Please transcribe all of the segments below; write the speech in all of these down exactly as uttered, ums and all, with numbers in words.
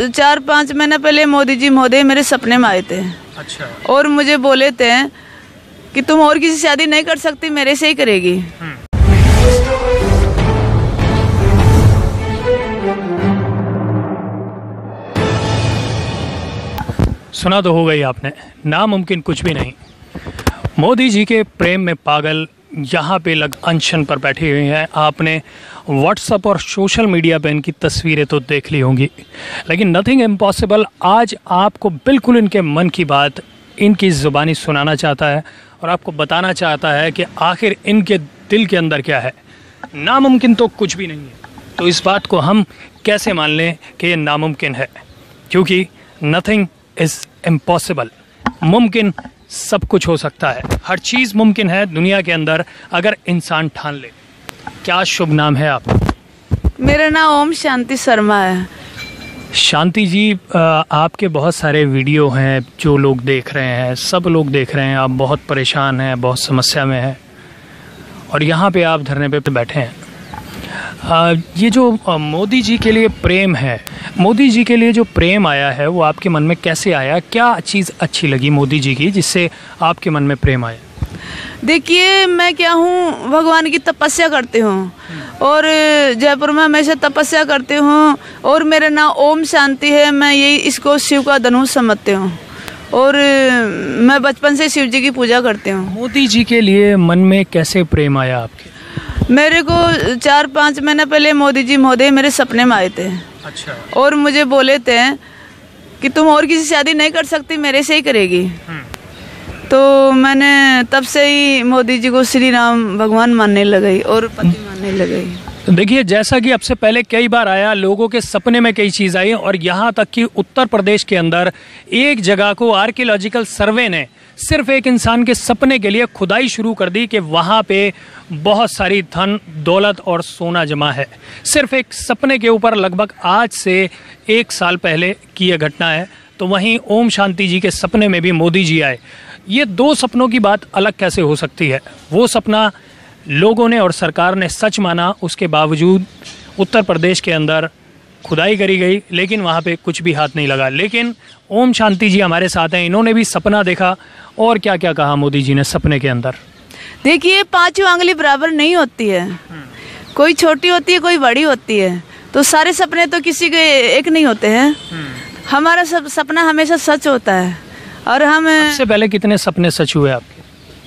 चार पाँच महीने पहले मोदी जी महोदय मेरे सपने में आए थे। अच्छा। और मुझे बोले थे कि तुम और किसी से शादी नहीं कर सकती, मेरे से ही करेगी। सुना तो हो गई आपने, नामुमकिन कुछ भी नहीं। मोदी जी के प्रेम में पागल यहाँ पे लग अनशन पर बैठी हुई हैं। आपने व्हाट्सएप और सोशल मीडिया पे इनकी तस्वीरें तो देख ली होंगी, लेकिन नथिंग इम्पॉसिबल आज आपको बिल्कुल इनके मन की बात इनकी ज़ुबानी सुनाना चाहता है और आपको बताना चाहता है कि आखिर इनके दिल के अंदर क्या है। नामुमकिन तो कुछ भी नहीं है, तो इस बात को हम कैसे मान लें कि ये नामुमकिन है, क्योंकि नथिंग इज़ इम्पॉसिबल। मुमकिन सब कुछ हो सकता है, हर चीज़ मुमकिन है दुनिया के अंदर अगर इंसान ठान ले। क्या शुभ नाम है आपका? मेरा नाम ओम शांति शर्मा है। शांति जी, आपके बहुत सारे वीडियो हैं जो लोग देख रहे हैं, सब लोग देख रहे हैं, आप बहुत परेशान हैं, बहुत समस्या में हैं और यहाँ पे आप धरने पे बैठे हैं। आ, ये जो मोदी जी के लिए प्रेम है, मोदी जी के लिए जो प्रेम आया है वो आपके मन में कैसे आया? क्या चीज़ अच्छी लगी मोदी जी की जिससे आपके मन में प्रेम आया? देखिए, मैं क्या हूँ, भगवान की तपस्या करती हूँ और जयपुर में हमेशा तपस्या करती हूँ और मेरा नाम ओम शांति है। मैं यही इसको शिव का धनुष समझती हूँ और मैं बचपन से शिव जी की पूजा करती हूँ। मोदी जी के लिए मन में कैसे प्रेम आया आपके? मेरे को चार पाँच महीने पहले मोदी जी महोदय मेरे सपने में आए थे। अच्छा। और मुझे बोले थे कि तुम और किसी से शादी नहीं कर सकती, मेरे से ही करेगी। तो मैंने तब से ही मोदी जी को श्री राम भगवान मानने लगी और पति मानने लगी। देखिए, जैसा कि अब से पहले कई बार आया, लोगों के सपने में कई चीज़ आई और यहाँ तक कि उत्तर प्रदेश के अंदर एक जगह को आर्कियोलॉजिकल सर्वे ने सिर्फ एक इंसान के सपने के लिए खुदाई शुरू कर दी कि वहाँ पे बहुत सारी धन दौलत और सोना जमा है। सिर्फ एक सपने के ऊपर लगभग आज से एक साल पहले की यह घटना है। तो वहीं ओम शांति जी के सपने में भी मोदी जी आए। ये दो सपनों की बात अलग कैसे हो सकती है? वो सपना लोगों ने और सरकार ने सच माना, उसके बावजूद उत्तर प्रदेश के अंदर खुदाई करी गई लेकिन वहाँ पे कुछ भी हाथ नहीं लगा। लेकिन ओम शांति जी हमारे साथ हैं, इन्होंने भी सपना देखा और क्या क्या कहा मोदी जी ने सपने के अंदर। देखिए, पांचों आंगली बराबर नहीं होती है, कोई छोटी होती है, कोई बड़ी होती है। तो सारे सपने तो किसी के एक नहीं होते हैं। हमारा सब सपना हमेशा सच होता है और हम सबसे पहले कितने सपने सच हुए आपके?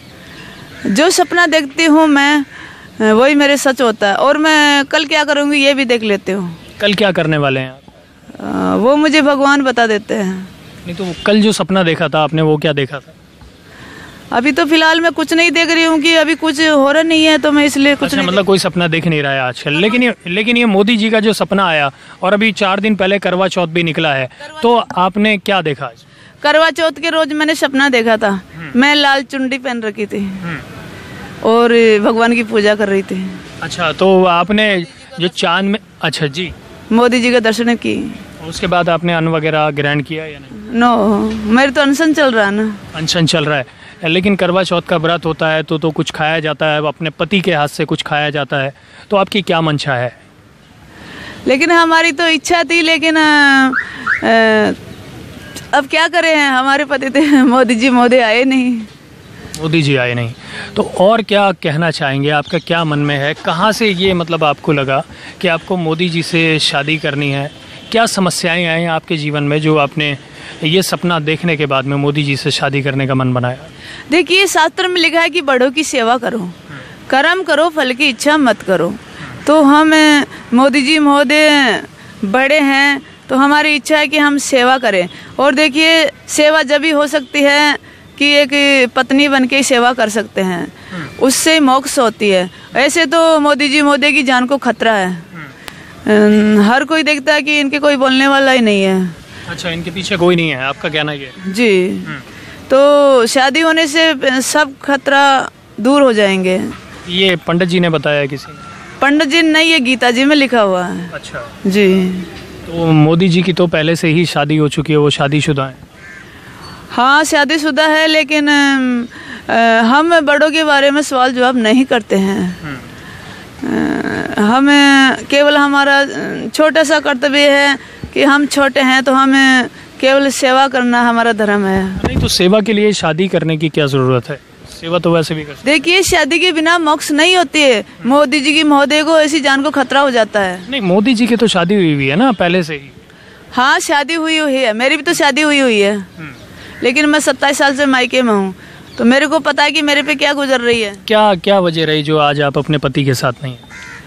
जो सपना देखती हूँ मैं वही मेरे सच होता है और मैं कल क्या करूँगी ये भी देख लेती हूँ। कल क्या करने वाले हैं आप? आ, वो मुझे भगवान बता देते हैं। नहीं तो कल जो सपना देखा था आपने, वो क्या देखा था? अभी तो फिलहाल मैं कुछ नहीं देख रही हूँ कि अभी कुछ हो रहा नहीं है, तो मैं इसलिए कुछ अच्छा, नहीं मतलब कोई सपना देख नहीं रहा है आजकल। लेकिन ये लेकिन ये मोदी जी का जो सपना आया और अभी चार दिन पहले करवा चौथ भी निकला है, तो आपने क्या देखा आज? करवा चौथ के रोज मैंने सपना देखा था, मैं लाल चुन्नी पहन रखी थी और भगवान की पूजा कर रही थी। अच्छा, तो आपने जो चांद में, अच्छा जी, मोदी जी का दर्शन की। उसके बाद आपने अन्न वगैरह ग्रहण किया या नहीं? नो, मेरे तो अनशन चल रहा है ना। अनशन चल रहा है, लेकिन करवा चौथ का व्रत होता है तो तो कुछ खाया जाता है, अपने पति के हाथ से कुछ खाया जाता है। तो आपकी क्या मंशा है? लेकिन हमारी तो इच्छा थी, लेकिन आ, आ, अब क्या करें, हमारे पति थे मोदी जी महोदय आए नहीं। मोदी जी आए नहीं, तो और क्या कहना चाहेंगे? आपका क्या मन में है? कहाँ से ये मतलब आपको लगा कि आपको मोदी जी से शादी करनी है? क्या समस्याएं आई आपके जीवन में जो आपने ये सपना देखने के बाद में मोदी जी से शादी करने का मन बनाया? देखिए, शास्त्र में लिखा है कि बड़ों की सेवा करो, कर्म करो, फल की इच्छा मत करो। तो हम मोदी जी महोदय बड़े हैं तो हमारी इच्छा है कि हम सेवा करें। और देखिए, सेवा जब भी हो सकती है कि एक पत्नी बन के ही सेवा कर सकते हैं, उससे मोक्ष होती है। ऐसे तो मोदी जी महोदय की जान को खतरा है, हर कोई देखता है कि इनके कोई बोलने वाला ही नहीं है। अच्छा, इनके पीछे कोई नहीं है, आपका कहना ये? जी, तो शादी होने से सब खतरा दूर हो जाएंगे। ये पंडित जी ने बताया किसी ने? पंडित जी नहीं, ये गीता जी में लिखा हुआ है। अच्छा जी। तो मोदी जी की तो पहले से ही शादी हो चुकी है, वो शादीशुदा है? हाँ, शादीशुदा है, लेकिन आ, हम बड़ों के बारे में सवाल जवाब नहीं करते हैं। आ, हमें केवल हमारा छोटा सा कर्तव्य है कि हम छोटे हैं तो हमें केवल सेवा करना हमारा धर्म है। नहीं तो सेवा के लिए शादी करने की क्या ज़रूरत है? सेवा तो वैसे भी कर सकते। देखिए शादी के बिना मोक्ष नहीं होती है। मोदी जी की महोदय को ऐसी जान को खतरा हो जाता है। नहीं, मोदी जी की तो शादी हुई हुई है ना पहले से ही। हाँ शादी हुई हुई है, मेरी भी तो शादी हुई हुई है, लेकिन मैं सत्ताईस साल से मायके में हूँ, तो मेरे को पता है कि मेरे पे क्या गुजर रही है। क्या क्या वजह रही जो आज आप अपने पति के साथ नहीं हैं?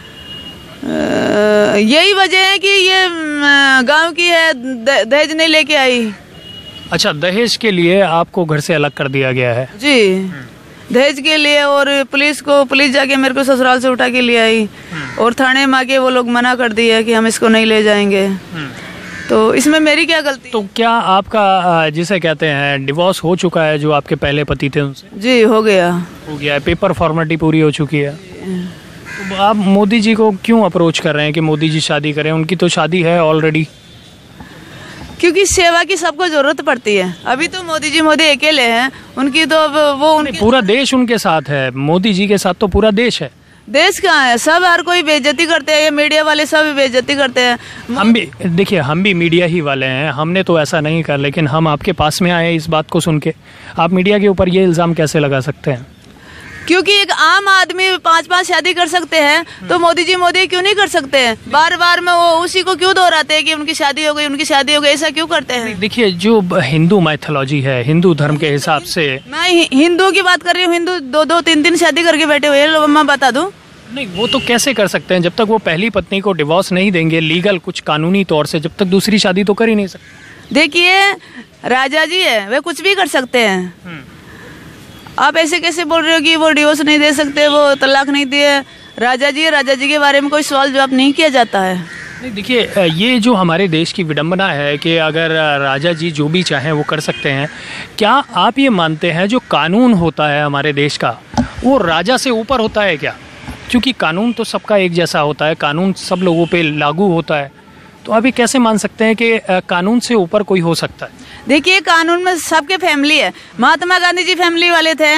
अ, यही वजह है कि ये गांव की है, द- दहेज नहीं लेके आई। अच्छा, दहेज के लिए आपको घर से अलग कर दिया गया है? जी, दहेज के लिए। और पुलिस को पुलिस जाके मेरे को ससुराल से उठा के ले आई और थाने में आके वो लोग मना कर दिए कि हम इसको नहीं ले जाएंगे। तो इसमें मेरी क्या गलती? तो क्या आपका अ, जिसे कहते हैं डिवोर्स हो चुका है जो आपके पहले पति थे उनसे? जी हो गया। हो गया है, पेपर फॉर्मेलिटी पूरी हो चुकी है। तो आप मोदी जी को क्यों अप्रोच कर रहे हैं कि मोदी जी शादी करें? उनकी तो शादी है ऑलरेडी। क्योंकि सेवा की सबको जरूरत पड़ती है। अभी तो मोदी जी मोदी अकेले हैं, उनकी तो अब वो उनकी पूरा देश उनके साथ है, मोदी जी के साथ तो पूरा देश है। देश कहाँ है? सब हर कोई बेइज्जती करते हैं, ये मीडिया वाले सब बेइज्जती करते हैं। हम भी देखिए, हम भी मीडिया ही वाले हैं, हमने तो ऐसा नहीं कर, लेकिन हम आपके पास में आए इस बात को सुन के। आप मीडिया के ऊपर ये इल्ज़ाम कैसे लगा सकते हैं? क्योंकि एक आम आदमी पांच पांच शादी कर सकते हैं, तो मोदी जी मोदी क्यों नहीं कर सकते हैं? बार बार में वो उसी को क्यों दोहराते हैं कि उनकी शादी हो गई, उनकी शादी हो गई, ऐसा क्यों करते हैं? देखिए, जो हिंदू माइथोलॉजी है, हिंदू धर्म के हिसाब से, मैं हि- हिंदू की बात कर रही हूँ। हिंदू दो दो तीन तीन शादी करके बैठे हुए हैं, मैं बता दूं। नहीं वो तो कैसे कर सकते हैं? जब तक वो पहली पत्नी को डिवोर्स नहीं देंगे लीगल, कुछ कानूनी तौर से, जब तक दूसरी शादी तो कर ही नहीं सकते। देखिए राजा जी है, वे कुछ भी कर सकते हैं। आप ऐसे कैसे बोल रहे हो कि वो डिवोर्स नहीं दे सकते, वो तलाक नहीं दिए? राजा जी राजा जी के बारे में कोई सवाल जवाब नहीं किया जाता है। नहीं देखिए, ये जो हमारे देश की विडंबना है कि अगर राजा जी जो भी चाहें वो कर सकते हैं, क्या आप ये मानते हैं जो कानून होता है हमारे देश का वो राजा से ऊपर होता है क्या? क्योंकि कानून तो सबका एक जैसा होता है, कानून सब लोगों पे लागू होता है, तो अभी कैसे मान सकते हैं कि कानून से ऊपर कोई हो सकता है? देखिए कानून में सबके फैमिली है। महात्मा गांधी जी फैमिली वाले थे,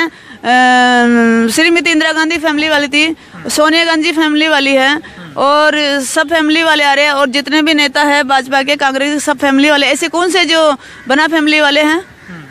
श्रीमती इंदिरा गांधी फैमिली वाली थी, सोनिया गांधी जी फैमिली वाली है, और सब फैमिली वाले आ रहे हैं। और जितने भी नेता है भाजपा के, कांग्रेस के, सब फैमिली वाले। ऐसे कौन से जो बना फैमिली वाले हैं?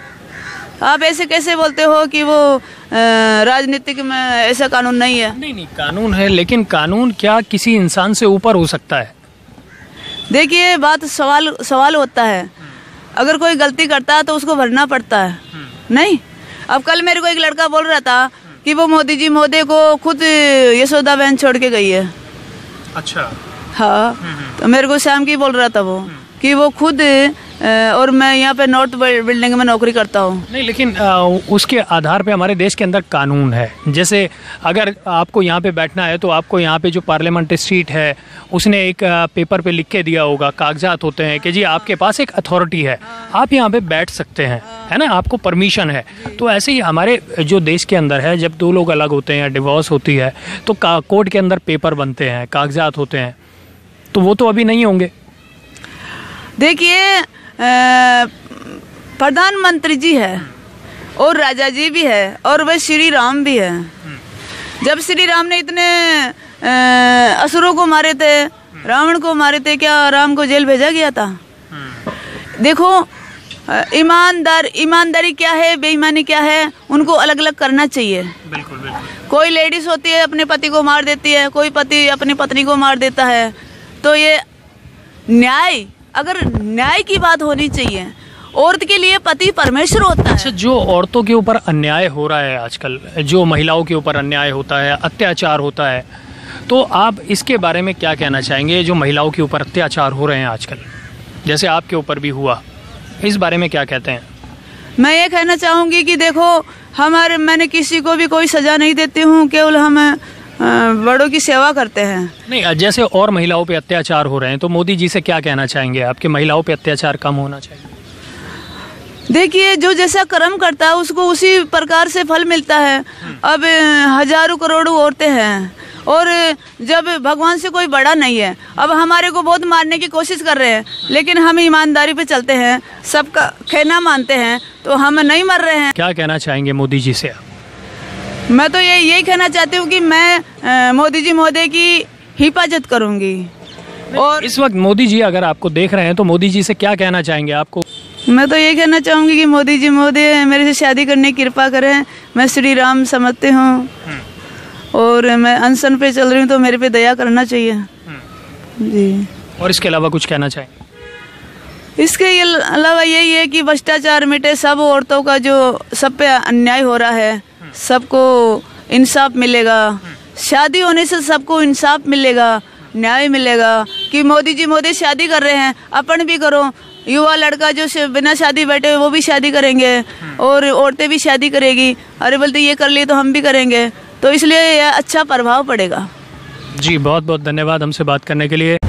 आप ऐसे कैसे बोलते हो कि वो राजनीतिक में ऐसा कानून नहीं है? नहीं नहीं, कानून है, लेकिन कानून क्या किसी इंसान से ऊपर हो सकता है? देखिए बात सवाल सवाल होता है। अगर कोई गलती करता है तो उसको भरना पड़ता है, नहीं? अब कल मेरे को एक लड़का बोल रहा था कि वो मोदी जी मोदी को खुद यशोदा बहन छोड़ के गई है। अच्छा। हाँ, तो मेरे को शाम की बोल रहा था वो कि वो खुद, और मैं यहाँ पे नॉर्थ बिल्डिंग में नौकरी करता हूँ। नहीं लेकिन आ, उसके आधार पे हमारे देश के अंदर कानून है। जैसे अगर आपको यहाँ पे बैठना है तो आपको यहाँ पे जो पार्लियामेंट स्ट्रीट है उसने एक आ, पेपर पे लिख के दिया होगा, कागजात होते हैं कि जी आपके पास एक अथॉरिटी है, आप यहाँ पे बैठ सकते हैं, है ना, आपको परमिशन है। तो ऐसे ही हमारे जो देश के अंदर है, जब दो लोग अलग होते हैं या डिवोर्स होती है तो कोर्ट के अंदर पेपर बनते हैं, कागजात होते हैं, तो वो तो अभी नहीं होंगे। देखिए प्रधानमंत्री जी है और राजा जी भी है और वह श्री राम भी है। जब श्री राम ने इतने असुरों को मारे थे, रावण को मारे थे, क्या राम को जेल भेजा गया था? देखो ईमानदार ईमानदारी क्या है, बेईमानी क्या है, उनको अलग अलग करना चाहिए। बिल्कुल बिल्कुल। कोई लेडीज होती है अपने पति को मार देती है, कोई पति अपनी पत्नी को मार देता है, तो ये न्याय, अगर न्याय की बात होनी चाहिए, औरत के लिए पति परमेश्वर होता है। अच्छा, जो औरतों के ऊपर अन्याय हो रहा है आजकल, जो महिलाओं के ऊपर अन्याय होता है, अत्याचार होता है, तो आप इसके बारे में क्या कहना चाहेंगे? जो महिलाओं के ऊपर अत्याचार हो रहे हैं आजकल, जैसे आपके ऊपर भी हुआ, इस बारे में क्या कहते हैं? मैं ये कहना चाहूँगी कि देखो, हमारे मैंने किसी को भी कोई सजा नहीं देती हूँ, केवल हम बड़ों की सेवा करते हैं। नहीं, जैसे और महिलाओं पे अत्याचार हो रहे हैं तो मोदी जी से क्या कहना चाहेंगे आपके? महिलाओं पे अत्याचार कम होना चाहिए। देखिए जो जैसा कर्म करता है उसको उसी प्रकार से फल मिलता है। अब हजारों करोड़ों औरतें हैं और जब भगवान से कोई बड़ा नहीं है, अब हमारे को बहुत मारने की कोशिश कर रहे हैं, लेकिन हम ईमानदारी पे चलते हैं, सबका कहना मानते हैं, तो हम नहीं मर रहे हैं। क्या कहना चाहेंगे मोदी जी से आप? मैं तो ये यही कहना चाहती हूँ कि मैं मोदी जी महोदय की हिफाजत करूँगी, और इस वक्त मोदी जी अगर आपको देख रहे हैं तो मोदी जी से क्या कहना चाहेंगे आपको? मैं तो ये कहना चाहूँगी कि मोदी जी महोदय मेरे से शादी करने की कृपा करें। मैं श्री राम समझती हूँ और मैं अनशन पे चल रही हूँ, तो मेरे पे दया करना चाहिए जी। और इसके अलावा कुछ कहना चाहेंगे? इसके अलावा यही है कि भ्रष्टाचार मिटे, सब औरतों का जो सब पे अन्याय हो रहा है सबको इंसाफ मिलेगा। शादी होने से सबको इंसाफ मिलेगा, न्याय मिलेगा। कि मोदी जी मोदी शादी कर रहे हैं, अपन भी करो। युवा लड़का जो बिना शादी बैठे हुए वो भी शादी करेंगे और औरतें भी शादी करेगी। अरे बोलते ये कर लिए तो हम भी करेंगे, तो इसलिए यह अच्छा प्रभाव पड़ेगा। जी बहुत बहुत धन्यवाद हमसे बात करने के लिए।